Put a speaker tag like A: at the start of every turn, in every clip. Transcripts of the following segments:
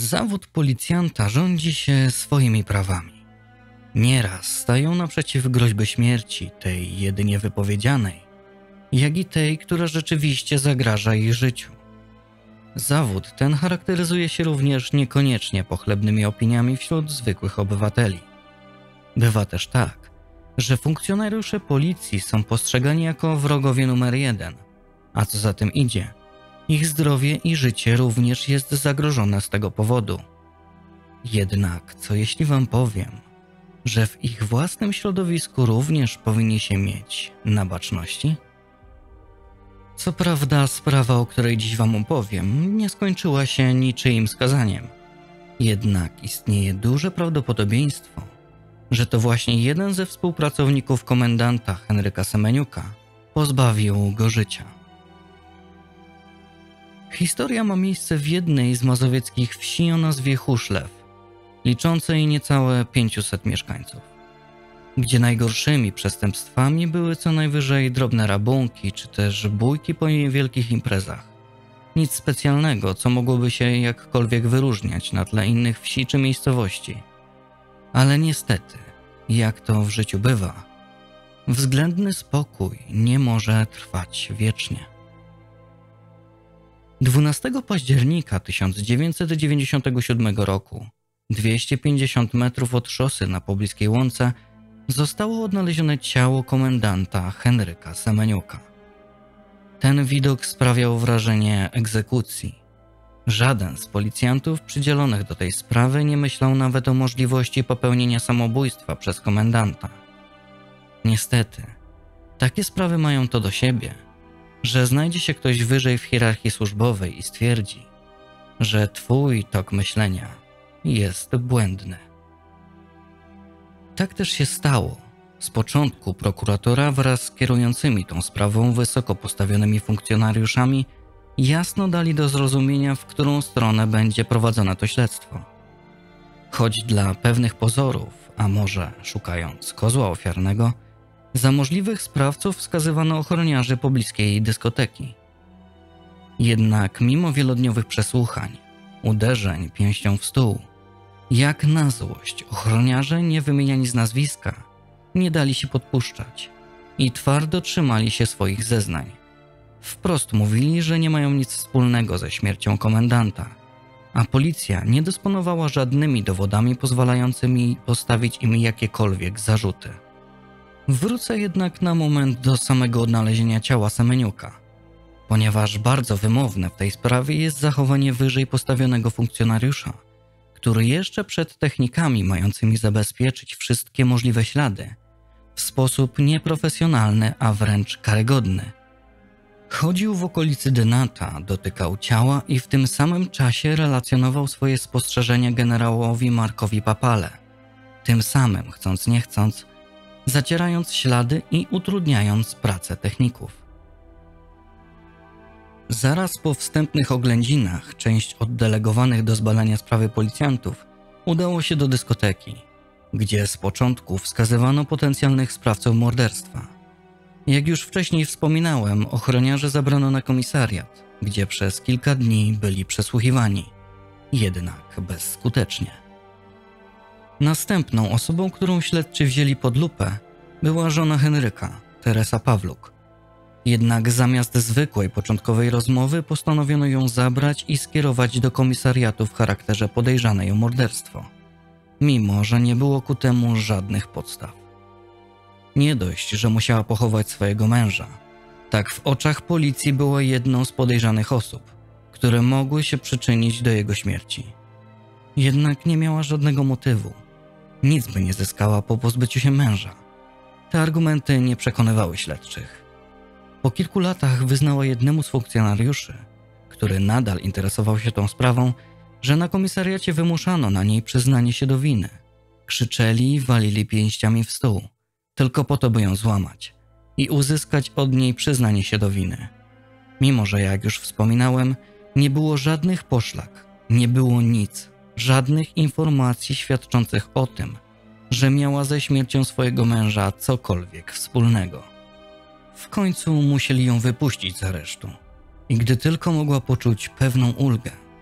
A: Zawód policjanta rządzi się swoimi prawami. Nieraz stają naprzeciw groźby śmierci, tej jedynie wypowiedzianej, jak i tej, która rzeczywiście zagraża ich życiu. Zawód ten charakteryzuje się również niekoniecznie pochlebnymi opiniami wśród zwykłych obywateli. Bywa też tak, że funkcjonariusze policji są postrzegani jako wrogowie numer 1, a co za tym idzie, ich zdrowie i życie również jest zagrożone z tego powodu. Jednak co jeśli wam powiem, że w ich własnym środowisku również powinni się mieć na baczności? Co prawda sprawa, o której dziś wam opowiem, nie skończyła się niczyim skazaniem. Jednak istnieje duże prawdopodobieństwo, że to właśnie jeden ze współpracowników komendanta Henryka Semeniuka pozbawił go życia. Historia ma miejsce w jednej z mazowieckich wsi o nazwie Huszlew, liczącej niecałe 500 mieszkańców, gdzie najgorszymi przestępstwami były co najwyżej drobne rabunki czy też bójki po niewielkich imprezach. Nic specjalnego, co mogłoby się jakkolwiek wyróżniać na tle innych wsi czy miejscowości. Ale niestety, jak to w życiu bywa, względny spokój nie może trwać wiecznie. 12 października 1997 roku, 250 metrów od szosy na pobliskiej łące, zostało odnalezione ciało komendanta Henryka Semeniuka. Ten widok sprawiał wrażenie egzekucji. Żaden z policjantów przydzielonych do tej sprawy nie myślał nawet o możliwości popełnienia samobójstwa przez komendanta. Niestety, takie sprawy mają to do siebie, że znajdzie się ktoś wyżej w hierarchii służbowej i stwierdzi, że twój tok myślenia jest błędny. Tak też się stało. Z początku prokuratora wraz z kierującymi tą sprawą wysoko postawionymi funkcjonariuszami jasno dali do zrozumienia, w którą stronę będzie prowadzone to śledztwo. Choć dla pewnych pozorów, a może szukając kozła ofiarnego, za możliwych sprawców wskazywano ochroniarzy pobliskiej dyskoteki. Jednak mimo wielodniowych przesłuchań, uderzeń pięścią w stół, jak na złość ochroniarze nie wymieniani z nazwiska nie dali się podpuszczać i twardo trzymali się swoich zeznań. Wprost mówili, że nie mają nic wspólnego ze śmiercią komendanta, a policja nie dysponowała żadnymi dowodami pozwalającymi postawić im jakiekolwiek zarzuty. Wrócę jednak na moment do samego odnalezienia ciała Semeniuka, ponieważ bardzo wymowne w tej sprawie jest zachowanie wyżej postawionego funkcjonariusza, który jeszcze przed technikami mającymi zabezpieczyć wszystkie możliwe ślady w sposób nieprofesjonalny, a wręcz karygodny chodził w okolicy Dynata, dotykał ciała i w tym samym czasie relacjonował swoje spostrzeżenia generałowi Markowi Papale, tym samym, chcąc nie chcąc, zacierając ślady i utrudniając pracę techników. Zaraz po wstępnych oględzinach część oddelegowanych do zbadania sprawy policjantów udało się do dyskoteki, gdzie z początku wskazywano potencjalnych sprawców morderstwa. Jak już wcześniej wspominałem, ochroniarze zabrano na komisariat, gdzie przez kilka dni byli przesłuchiwani, jednak bezskutecznie. Następną osobą, którą śledczy wzięli pod lupę, była żona Henryka, Teresa Pawluk. Jednak zamiast zwykłej początkowej rozmowy postanowiono ją zabrać i skierować do komisariatu w charakterze podejrzanej o morderstwo, mimo że nie było ku temu żadnych podstaw. Nie dość, że musiała pochować swojego męża, tak w oczach policji była jedną z podejrzanych osób, które mogły się przyczynić do jego śmierci. Jednak nie miała żadnego motywu. Nic by nie zyskała po pozbyciu się męża. Te argumenty nie przekonywały śledczych. Po kilku latach wyznała jednemu z funkcjonariuszy, który nadal interesował się tą sprawą, że na komisariacie wymuszano na niej przyznanie się do winy. Krzyczeli i walili pięściami w stół, tylko po to, by ją złamać i uzyskać od niej przyznanie się do winy. Mimo że, jak już wspominałem, nie było żadnych poszlak, nie było nic, żadnych informacji świadczących o tym, że miała ze śmiercią swojego męża cokolwiek wspólnego. W końcu musieli ją wypuścić z aresztu i gdy tylko mogła poczuć pewną ulgę,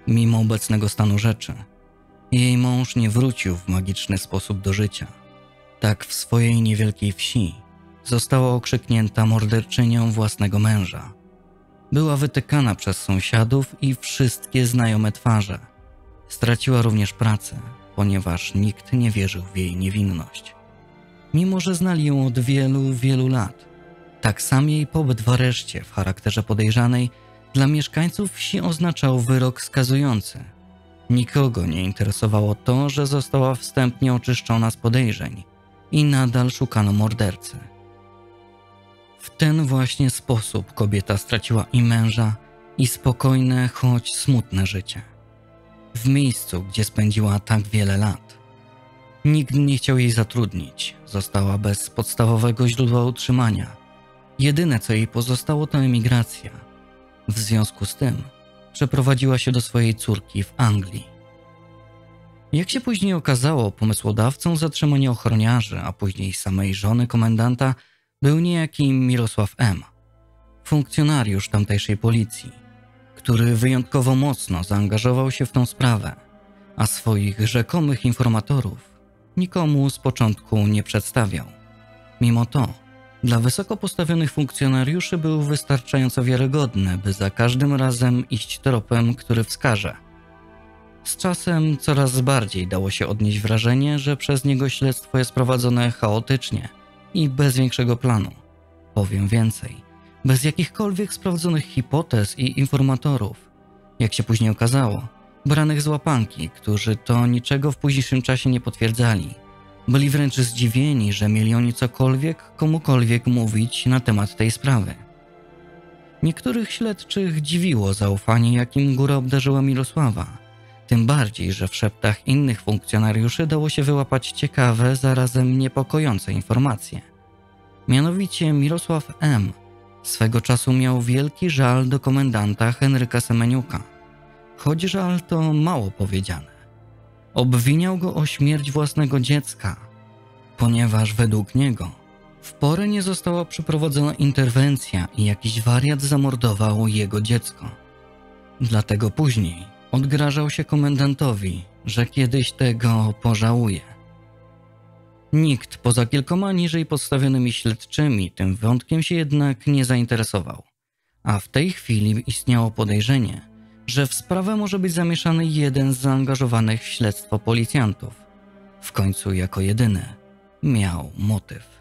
A: Mimo obecnego stanu rzeczy, jej mąż nie wrócił w magiczny sposób do życia. Tak w swojej niewielkiej wsi została okrzyknięta morderczynią własnego męża. Była wytykana przez sąsiadów i wszystkie znajome twarze. Straciła również pracę, ponieważ nikt nie wierzył w jej niewinność. Mimo że znali ją od wielu, wielu lat, tak sam jej pobyt w areszcie w charakterze podejrzanej dla mieszkańców wsi oznaczał wyrok skazujący. Nikogo nie interesowało to, że została wstępnie oczyszczona z podejrzeń i nadal szukano mordercy. W ten właśnie sposób kobieta straciła i męża, i spokojne, choć smutne życie. W miejscu, gdzie spędziła tak wiele lat. Nikt nie chciał jej zatrudnić, została bez podstawowego źródła utrzymania. Jedyne, co jej pozostało, to emigracja. W związku z tym przeprowadziła się do swojej córki w Anglii. Jak się później okazało, pomysłodawcą zatrzymania ochroniarzy, a później samej żony komendanta był niejaki Mirosław M., funkcjonariusz tamtejszej policji, który wyjątkowo mocno zaangażował się w tą sprawę, a swoich rzekomych informatorów nikomu z początku nie przedstawiał. Mimo to dla wysoko postawionych funkcjonariuszy był wystarczająco wiarygodny, by za każdym razem iść tropem, który wskaże. Z czasem coraz bardziej dało się odnieść wrażenie, że przez niego śledztwo jest prowadzone chaotycznie i bez większego planu. Powiem więcej, bez jakichkolwiek sprawdzonych hipotez i informatorów. Jak się później okazało, branych z łapanki, którzy to niczego w późniejszym czasie nie potwierdzali. Byli wręcz zdziwieni, że mieli oni cokolwiek komukolwiek mówić na temat tej sprawy. Niektórych śledczych dziwiło zaufanie, jakim góra obdarzyła Mirosława. Tym bardziej, że w szeptach innych funkcjonariuszy dało się wyłapać ciekawe, zarazem niepokojące informacje. Mianowicie Mirosław M. swego czasu miał wielki żal do komendanta Henryka Semeniuka. Choć żal to mało powiedziane. Obwiniał go o śmierć własnego dziecka, ponieważ według niego w porę nie została przeprowadzona interwencja i jakiś wariat zamordował jego dziecko. Dlatego później odgrażał się komendantowi, że kiedyś tego pożałuje. Nikt poza kilkoma niżej postawionymi śledczymi tym wątkiem się jednak nie zainteresował, a w tej chwili istniało podejrzenie, że w sprawę może być zamieszany jeden z zaangażowanych w śledztwo policjantów. W końcu jako jedyny miał motyw.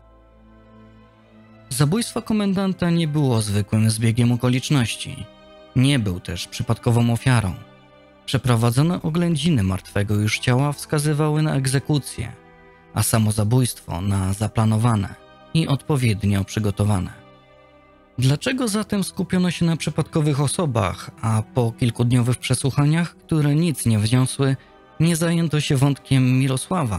A: Zabójstwo komendanta nie było zwykłym zbiegiem okoliczności. Nie był też przypadkową ofiarą. Przeprowadzone oględziny martwego już ciała wskazywały na egzekucję, a samo zabójstwo na zaplanowane i odpowiednio przygotowane. Dlaczego zatem skupiono się na przypadkowych osobach, a po kilkudniowych przesłuchaniach, które nic nie wniosły, nie zajęto się wątkiem Mirosława?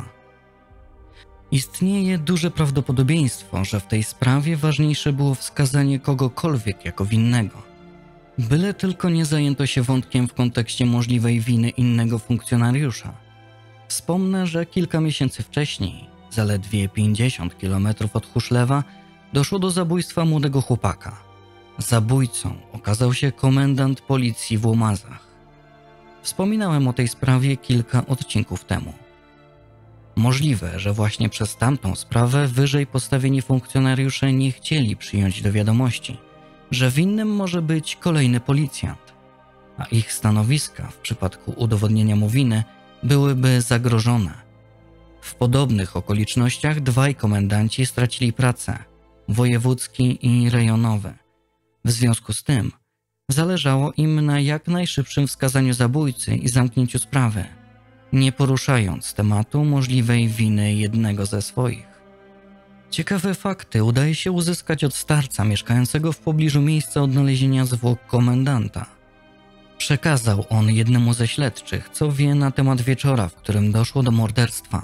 A: Istnieje duże prawdopodobieństwo, że w tej sprawie ważniejsze było wskazanie kogokolwiek jako winnego. Byle tylko nie zajęto się wątkiem w kontekście możliwej winy innego funkcjonariusza. Wspomnę, że kilka miesięcy wcześniej, zaledwie 50 km od Huszlewa, doszło do zabójstwa młodego chłopaka. Zabójcą okazał się komendant policji w Łomazach. Wspominałem o tej sprawie kilka odcinków temu. Możliwe, że właśnie przez tamtą sprawę wyżej postawieni funkcjonariusze nie chcieli przyjąć do wiadomości, że winnym może być kolejny policjant, a ich stanowiska w przypadku udowodnienia mu winy byłyby zagrożone. W podobnych okolicznościach dwaj komendanci stracili pracę, wojewódzki i rejonowy. W związku z tym zależało im na jak najszybszym wskazaniu zabójcy i zamknięciu sprawy, nie poruszając tematu możliwej winy jednego ze swoich. Ciekawe fakty udaje się uzyskać od starca mieszkającego w pobliżu miejsca odnalezienia zwłok komendanta. Przekazał on jednemu ze śledczych, co wie na temat wieczora, w którym doszło do morderstwa.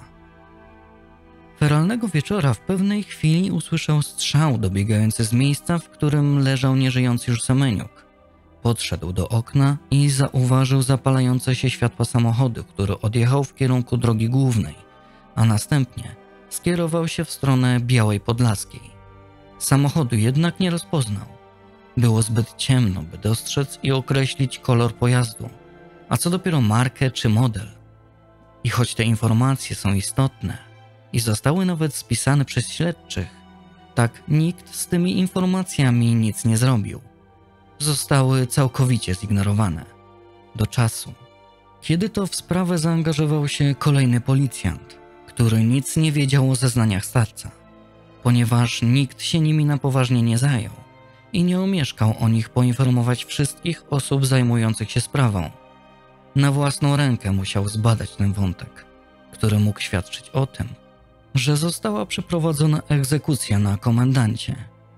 A: Feralnego wieczora w pewnej chwili usłyszał strzał dobiegający z miejsca, w którym leżał nieżyjący już Semeniuk. Podszedł do okna i zauważył zapalające się światła samochodu, który odjechał w kierunku drogi głównej, a następnie skierował się w stronę Białej Podlaskiej. Samochodu jednak nie rozpoznał. Było zbyt ciemno, by dostrzec i określić kolor pojazdu, a co dopiero markę czy model. I choć te informacje są istotne i zostały nawet spisane przez śledczych, tak nikt z tymi informacjami nic nie zrobił. Zostały całkowicie zignorowane. Do czasu, kiedy to w sprawę zaangażował się kolejny policjant, który nic nie wiedział o zeznaniach starca, ponieważ nikt się nimi na poważnie nie zajął i nie omieszkał o nich poinformować wszystkich osób zajmujących się sprawą. Na własną rękę musiał zbadać ten wątek, który mógł świadczyć o tym, że została przeprowadzona egzekucja na komendancie.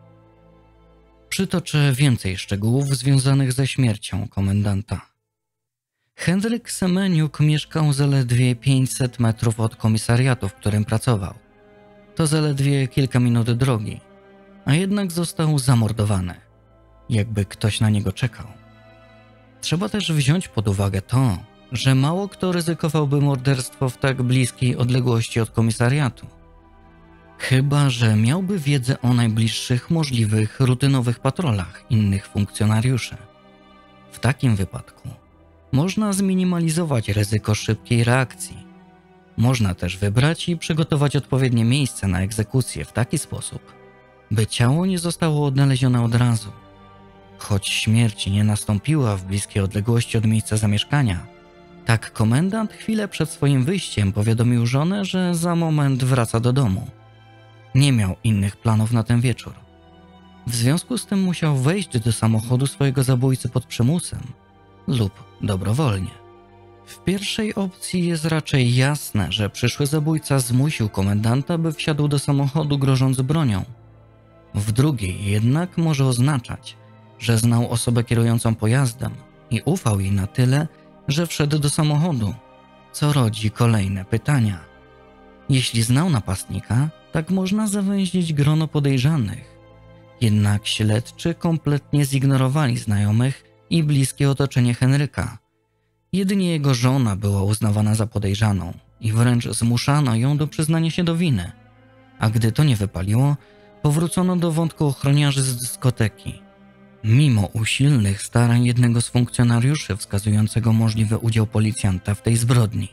A: Przytoczę więcej szczegółów związanych ze śmiercią komendanta. Henryk Semeniuk mieszkał zaledwie 500 metrów od komisariatu, w którym pracował. To zaledwie kilka minut drogi, a jednak został zamordowany, jakby ktoś na niego czekał. Trzeba też wziąć pod uwagę to, że mało kto ryzykowałby morderstwo w tak bliskiej odległości od komisariatu. Chyba że miałby wiedzę o najbliższych możliwych rutynowych patrolach innych funkcjonariuszy. W takim wypadku można zminimalizować ryzyko szybkiej reakcji. Można też wybrać i przygotować odpowiednie miejsce na egzekucję w taki sposób, by ciało nie zostało odnalezione od razu. Choć śmierć nie nastąpiła w bliskiej odległości od miejsca zamieszkania, tak komendant chwilę przed swoim wyjściem powiadomił żonę, że za moment wraca do domu. Nie miał innych planów na ten wieczór. W związku z tym musiał wejść do samochodu swojego zabójcy pod przymusem lub dobrowolnie. W pierwszej opcji jest raczej jasne, że przyszły zabójca zmusił komendanta, by wsiadł do samochodu grożąc bronią. W drugiej jednak może oznaczać, że znał osobę kierującą pojazdem i ufał jej na tyle, że wszedł do samochodu, co rodzi kolejne pytania. Jeśli znał napastnika, tak można zawęzić grono podejrzanych. Jednak śledczy kompletnie zignorowali znajomych i bliskie otoczenie Henryka. Jedynie jego żona była uznawana za podejrzaną i wręcz zmuszano ją do przyznania się do winy. A gdy to nie wypaliło, powrócono do wątku ochroniarzy z dyskoteki. Mimo usilnych starań jednego z funkcjonariuszy wskazującego możliwy udział policjanta w tej zbrodni.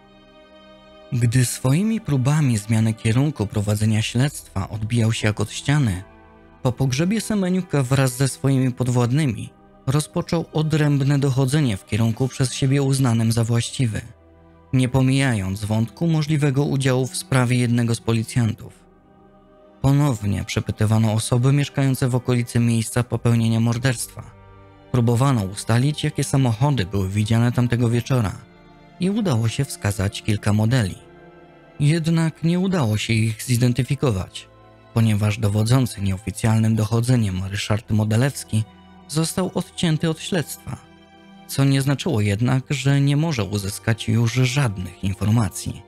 A: Gdy swoimi próbami zmiany kierunku prowadzenia śledztwa odbijał się jak od ściany, po pogrzebie Semeniuka wraz ze swoimi podwładnymi rozpoczął odrębne dochodzenie w kierunku przez siebie uznanym za właściwy, nie pomijając wątku możliwego udziału w sprawie jednego z policjantów. Ponownie przepytywano osoby mieszkające w okolicy miejsca popełnienia morderstwa. Próbowano ustalić, jakie samochody były widziane tamtego wieczora i udało się wskazać kilka modeli. Jednak nie udało się ich zidentyfikować, ponieważ dowodzący nieoficjalnym dochodzeniem Ryszard Modelewski został odcięty od śledztwa, co nie znaczyło jednak, że nie może uzyskać już żadnych informacji.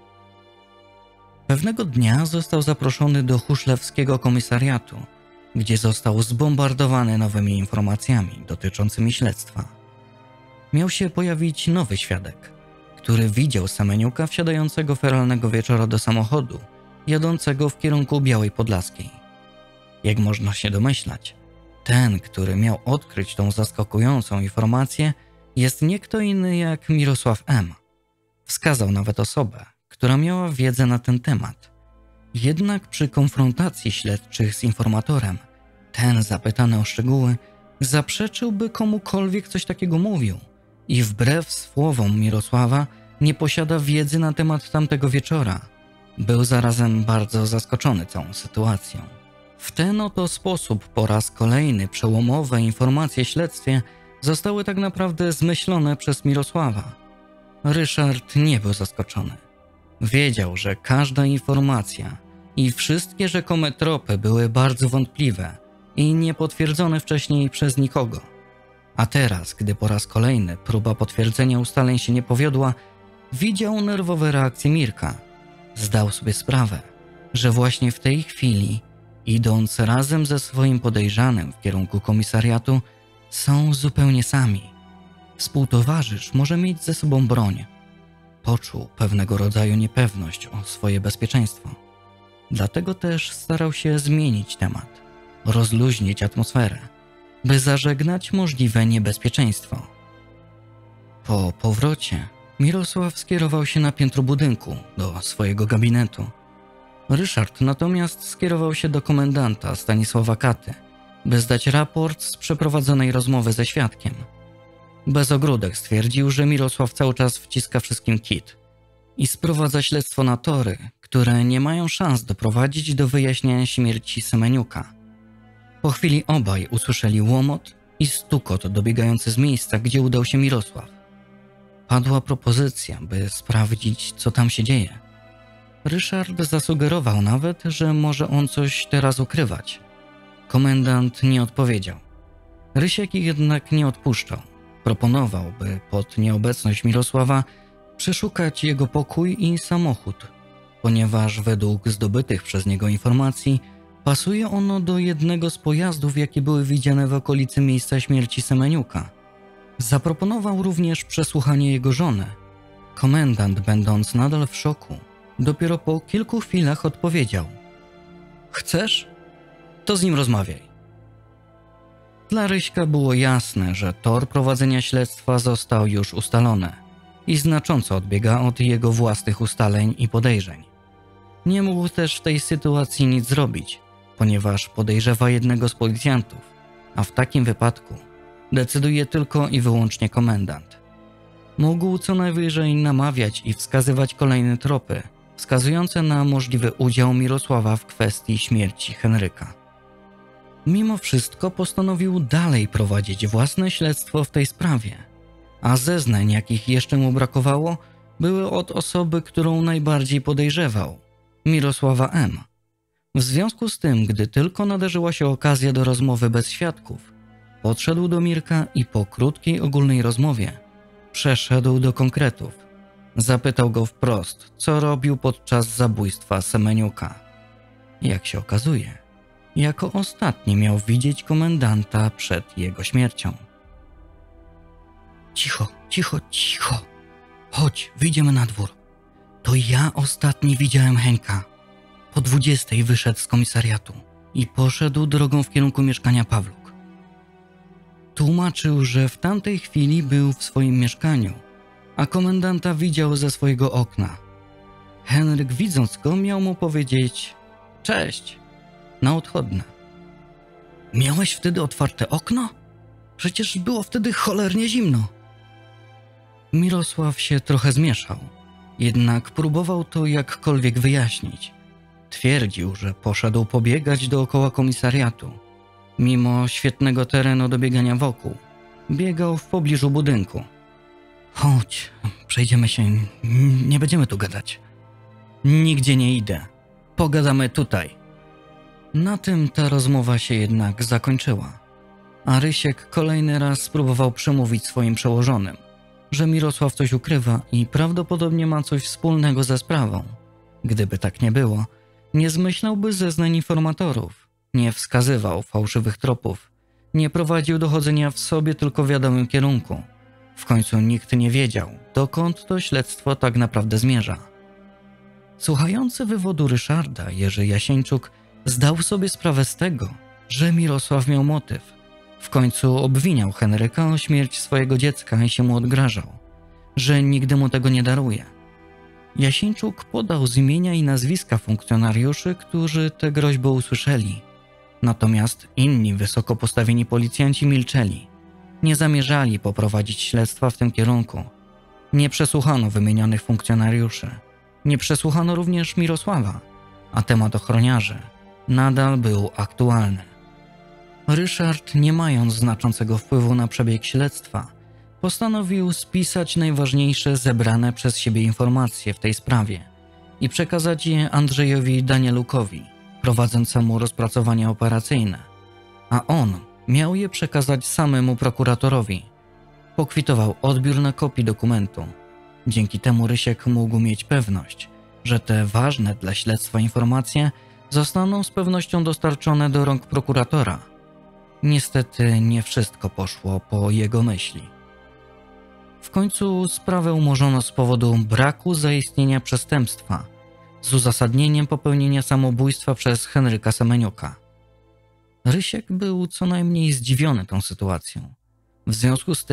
A: Pewnego dnia został zaproszony do Huszlewskiego komisariatu, gdzie został zbombardowany nowymi informacjami dotyczącymi śledztwa. Miał się pojawić nowy świadek, który widział Semeniuka wsiadającego feralnego wieczora do samochodu, jadącego w kierunku Białej Podlaskiej. Jak można się domyślać, ten, który miał odkryć tą zaskakującą informację, jest nie kto inny jak Mirosław M. Wskazał nawet osobę, która miała wiedzę na ten temat. Jednak przy konfrontacji śledczych z informatorem, ten zapytany o szczegóły zaprzeczył, by komukolwiek coś takiego mówił i wbrew słowom Mirosława nie posiada wiedzy na temat tamtego wieczora. Był zarazem bardzo zaskoczony całą sytuacją. W ten oto sposób po raz kolejny przełomowe informacje w śledztwie zostały tak naprawdę zmyślone przez Mirosława. Ryszard nie był zaskoczony. Wiedział, że każda informacja i wszystkie rzekome tropy były bardzo wątpliwe i niepotwierdzone wcześniej przez nikogo. A teraz, gdy po raz kolejny próba potwierdzenia ustaleń się nie powiodła, widział nerwowe reakcje Mirka. Zdał sobie sprawę, że właśnie w tej chwili, idąc razem ze swoim podejrzanym w kierunku komisariatu, są zupełnie sami. Współtowarzysz może mieć ze sobą broń. Poczuł pewnego rodzaju niepewność o swoje bezpieczeństwo. Dlatego też starał się zmienić temat, rozluźnić atmosferę, by zażegnać możliwe niebezpieczeństwo. Po powrocie Mirosław skierował się na piętro budynku, do swojego gabinetu. Ryszard natomiast skierował się do komendanta Stanisława Katy, by zdać raport z przeprowadzonej rozmowy ze świadkiem. Bezogródek stwierdził, że Mirosław cały czas wciska wszystkim kit i sprowadza śledztwo na tory, które nie mają szans doprowadzić do wyjaśnienia śmierci Semeniuka. Po chwili obaj usłyszeli łomot i stukot dobiegający z miejsca, gdzie udał się Mirosław. Padła propozycja, by sprawdzić, co tam się dzieje. Ryszard zasugerował nawet, że może on coś teraz ukrywać. Komendant nie odpowiedział. Rysiek jednak nie odpuszczał. Proponował, by pod nieobecność Mirosława przeszukać jego pokój i samochód, ponieważ według zdobytych przez niego informacji pasuje ono do jednego z pojazdów, jakie były widziane w okolicy miejsca śmierci Semeniuka. Zaproponował również przesłuchanie jego żony. Komendant, będąc nadal w szoku, dopiero po kilku chwilach odpowiedział: „Chcesz? To z nim rozmawiaj”. Dla Ryśka było jasne, że tor prowadzenia śledztwa został już ustalony i znacząco odbiega od jego własnych ustaleń i podejrzeń. Nie mógł też w tej sytuacji nic zrobić, ponieważ podejrzewa jednego z policjantów, a w takim wypadku decyduje tylko i wyłącznie komendant. Mógł co najwyżej namawiać i wskazywać kolejne tropy, wskazujące na możliwy udział Mirosława w kwestii śmierci Henryka. Mimo wszystko postanowił dalej prowadzić własne śledztwo w tej sprawie, a zeznań, jakich jeszcze mu brakowało, były od osoby, którą najbardziej podejrzewał, Mirosława M. W związku z tym, gdy tylko nadarzyła się okazja do rozmowy bez świadków, podszedł do Mirka i po krótkiej ogólnej rozmowie przeszedł do konkretów. Zapytał go wprost, co robił podczas zabójstwa Semeniuka. Jak się okazuje, jako ostatni miał widzieć komendanta przed jego śmiercią. „Cicho, cicho, cicho. Chodź, wyjdziemy na dwór. To ja ostatni widziałem Henka. Po 20 wyszedł z komisariatu i poszedł drogą w kierunku mieszkania Pawluk”. Tłumaczył, że w tamtej chwili był w swoim mieszkaniu, a komendanta widział ze swojego okna. Henryk, widząc go, miał mu powiedzieć „cześć” na odchodne. „Miałeś wtedy otwarte okno? Przecież było wtedy cholernie zimno”. Mirosław się trochę zmieszał, jednak próbował to jakkolwiek wyjaśnić. Twierdził, że poszedł pobiegać dookoła komisariatu. Mimo świetnego terenu do biegania wokół, biegał w pobliżu budynku. „Chodź, przejdziemy się, nie będziemy tu gadać”. „Nigdzie nie idę, pogadamy tutaj”. Na tym ta rozmowa się jednak zakończyła, a Rysiek kolejny raz spróbował przemówić swoim przełożonym, że Mirosław coś ukrywa i prawdopodobnie ma coś wspólnego ze sprawą. Gdyby tak nie było, nie zmyślałby zeznań informatorów, nie wskazywał fałszywych tropów, nie prowadził dochodzenia w sobie tylko w wiadomym kierunku. W końcu nikt nie wiedział, dokąd to śledztwo tak naprawdę zmierza. Słuchający wywodu Ryszarda, Jerzy Jasieńczuk zdał sobie sprawę z tego, że Mirosław miał motyw. W końcu obwiniał Henryka o śmierć swojego dziecka i się mu odgrażał, że nigdy mu tego nie daruje. Jasieńczuk podał z imienia i nazwiska funkcjonariuszy, którzy tę groźbę usłyszeli. Natomiast inni wysoko postawieni policjanci milczeli. Nie zamierzali poprowadzić śledztwa w tym kierunku. Nie przesłuchano wymienionych funkcjonariuszy. Nie przesłuchano również Mirosława, a temat ochroniarzy nadal był aktualny. Ryszard, nie mając znaczącego wpływu na przebieg śledztwa, postanowił spisać najważniejsze zebrane przez siebie informacje w tej sprawie i przekazać je Andrzejowi Danielukowi, prowadzącemu rozpracowania operacyjne, a on miał je przekazać samemu prokuratorowi. Pokwitował odbiór na kopii dokumentu. Dzięki temu Rysiek mógł mieć pewność, że te ważne dla śledztwa informacje zostaną z pewnością dostarczone do rąk prokuratora. Niestety nie wszystko poszło po jego myśli. W końcu sprawę umorzono z powodu braku zaistnienia przestępstwa, z uzasadnieniem popełnienia samobójstwa przez Henryka Semeniuka. Rysiek był co najmniej zdziwiony tą sytuacją. W związku z tym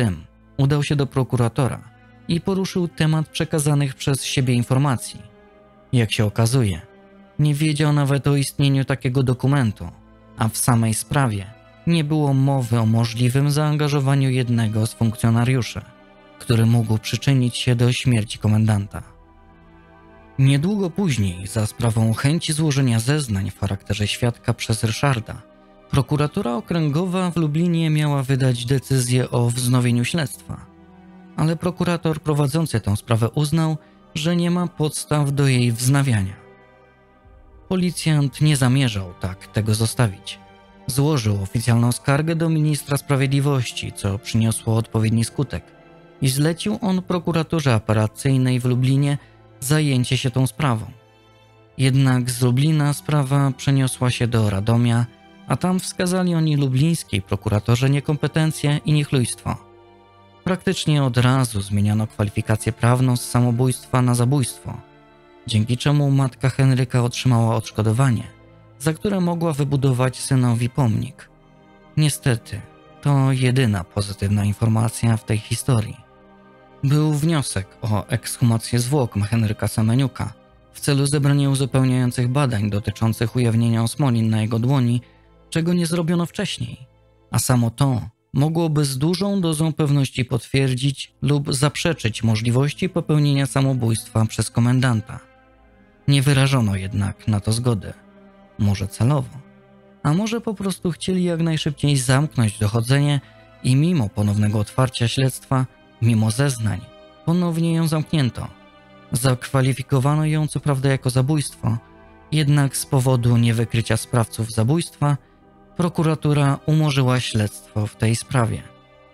A: udał się do prokuratora i poruszył temat przekazanych przez siebie informacji. Jak się okazuje, nie wiedział nawet o istnieniu takiego dokumentu, a w samej sprawie nie było mowy o możliwym zaangażowaniu jednego z funkcjonariuszy, który mógł przyczynić się do śmierci komendanta. Niedługo później, za sprawą chęci złożenia zeznań w charakterze świadka przez Ryszarda, prokuratura okręgowa w Lublinie miała wydać decyzję o wznowieniu śledztwa, ale prokurator prowadzący tę sprawę uznał, że nie ma podstaw do jej wznawiania. Policjant nie zamierzał tak tego zostawić. Złożył oficjalną skargę do ministra sprawiedliwości, co przyniosło odpowiedni skutek, i zlecił on prokuraturze apelacyjnej w Lublinie zajęcie się tą sprawą. Jednak z Lublina sprawa przeniosła się do Radomia, a tam wskazali oni lublińskiej prokuratorze niekompetencję i niechlujstwo. Praktycznie od razu zmieniano kwalifikację prawną z samobójstwa na zabójstwo, dzięki czemu matka Henryka otrzymała odszkodowanie, za które mogła wybudować synowi pomnik. Niestety, to jedyna pozytywna informacja w tej historii. Był wniosek o ekshumację zwłok Henryka Semeniuka w celu zebrania uzupełniających badań dotyczących ujawnienia osmolin na jego dłoni, czego nie zrobiono wcześniej, a samo to mogłoby z dużą dozą pewności potwierdzić lub zaprzeczyć możliwości popełnienia samobójstwa przez komendanta. Nie wyrażono jednak na to zgody. Może celowo, a może po prostu chcieli jak najszybciej zamknąć dochodzenie i mimo ponownego otwarcia śledztwa, mimo zeznań, ponownie ją zamknięto. Zakwalifikowano ją co prawda jako zabójstwo, jednak z powodu niewykrycia sprawców zabójstwa prokuratura umorzyła śledztwo w tej sprawie.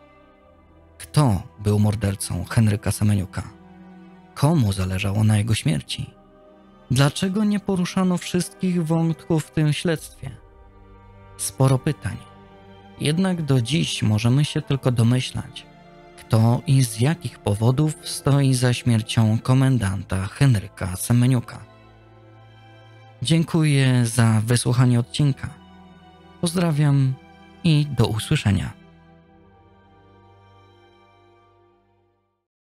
A: Kto był mordercą Henryka Semeniuka? Komu zależało na jego śmierci? Dlaczego nie poruszano wszystkich wątków w tym śledztwie? Sporo pytań. Jednak do dziś możemy się tylko domyślać, kto i z jakich powodów stoi za śmiercią komendanta Henryka Semeniuka. Dziękuję za wysłuchanie odcinka. Pozdrawiam i do usłyszenia.